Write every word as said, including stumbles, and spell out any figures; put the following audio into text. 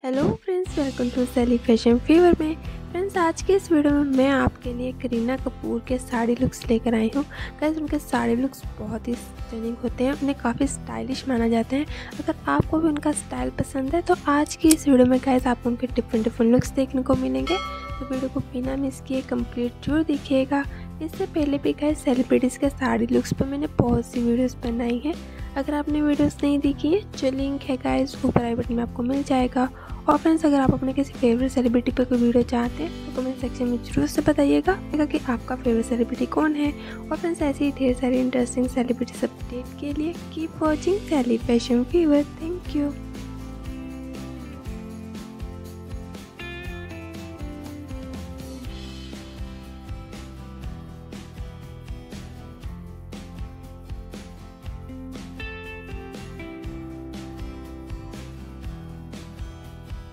Hello friends, welcome to Sally Fashion Fever में। Friends, आज के इस वीडियो में मैं आपके लिए करीना कपूर के साड़ी लुक्स लेकर आई हूँ। गाइस, उनके साड़ी लुक्स बहुत ही स्टनिंग होते हैं, उन्हें काफ़ी स्टाइलिश माना जाता है। अगर आपको भी उनका स्टाइल पसंद है तो आज की इस वीडियो में गाइस आपको उनके डिफरेंट डिफरेंट लुक्स देखने को मिलेंगे। तो वीडियो को बिना मिस किए कंप्लीट जरूर देखिएगा। इससे पहले भी गाइस सेलिब्रिटीज़ के साड़ी लुक्स पर मैंने बहुत सी वीडियोस बनाई हैं। अगर आपने वीडियोस नहीं देखी है जो लिंक है गाइस ऊपर आई बटन में आपको मिल जाएगा। और फ्रेंड्स, अगर आप अपने किसी फेवरेट सेलिब्रिटी पर कोई वीडियो चाहते हैं तो कमेंट सेक्शन में जरूर से बताइएगा कि आपका फेवरेट सेलिब्रिटी कौन है। और फ्रेंड्स, ऐसी ही ढेर सारी इंटरेस्टिंग सेलिब्रिटी अपडेट के लिए keep watching Sally Fashion Fever. Thank you.